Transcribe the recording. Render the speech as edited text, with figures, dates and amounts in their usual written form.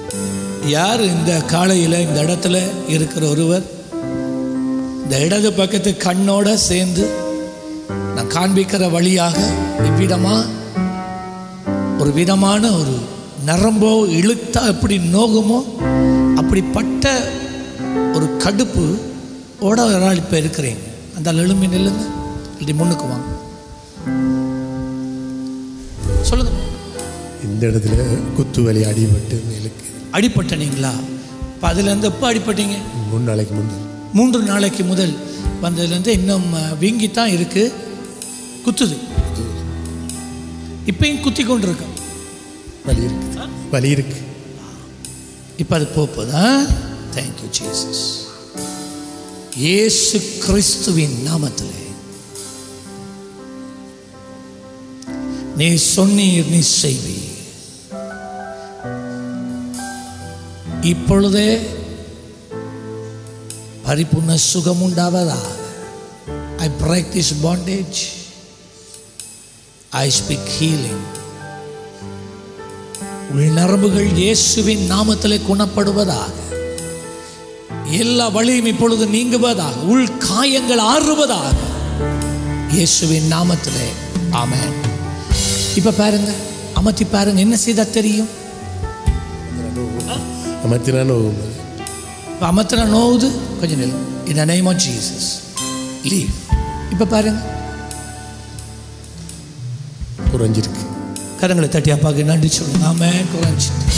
யார் இந்த காலையில் இந்த இடத்துல இருக்கிற ஒருவர் இந்த இடது பக்கத்து கண்ணோட சேர்ந்து நான் காண்பிக்கிற வழியாக இவ்விடமா ஒரு விதமான ஒரு நரம்போ இழுத்தா எப்படி நோகுமோ அப்படிப்பட்ட ஒரு கடுப்பு ஓட ஒரு நாள் இப்போ இருக்கிறீங்க. அந்த எழும்பி நில்லுங்க, இப்படி முன்னுக்கு வாங்க, சொல்லுங்க. இந்த இடத்துல குத்து வலி அடிபட்டு மேலுக்கு அடிபட்டனீங்களா? இப்போ அதுலேருந்து எப்போ அடிப்பட்டீங்க? 3 நாளைக்கு முதல். 3 நாளைக்கு முதல் வந்ததுலேருந்து இன்னும் வீங்கித்தான் இருக்கு, குத்துது. இப்பயும் குத்தி கொண்டு இருக்கு, வலி இருக்கு, வலி இருக்கு. இப்போ அது போப்பதா? Thank you Jesus. இயேசு கிறிஸ்துவின் நாமத்திலே நீ சொன்னீர், நீ செய்வீர். இப்பொழுதே பரிபூர்ண சுகம் உண்டாவதா. I break this bondage. I speak healing. உள் நரம்புகள் இயேசுவின் நாமத்திலே குணப்படுவதாக. எல்லா வலியும் இப்பொழுது நீங்குவதாக. உள் காயங்கள் ஆறுவதாக இயேசுவின் நாமத்திலே. ஆமென். இப்ப பாருங்க, அமர்த்தி பாருங்க, என்ன செய்தா தெரியும்? அமர்த்தினா நோவுது, கொஞ்சம் நில். In the name of Jesus, leave. இப்ப பாருங்க, குறைஞ்சிருக்கு. கரங்களை தட்டி அப்பாவுக்கு நன்றி சொல்லுங்க. ஆமென். குறைஞ்சிட்டு